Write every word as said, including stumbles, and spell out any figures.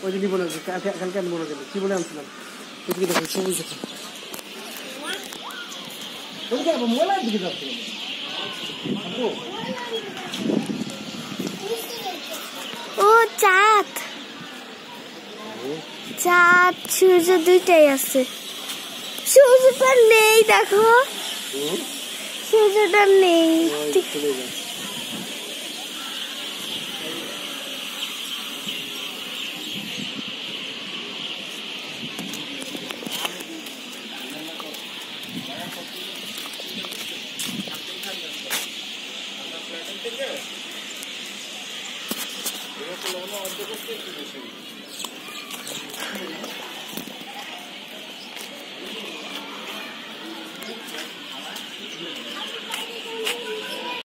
ওই দিনই বলে কালকে আমি মনে করি কি বলে আনছিলাম এদিকে দেখো সবুজ দেখো ওইদিকে মোলার দিকে যাচ্ছে ও চাঁদ চাঁদ সূর্য দুইটাই আছে সূর্যটা নেই দেখো সূর্যটা নেই অর্ধ করতে একটু বেশি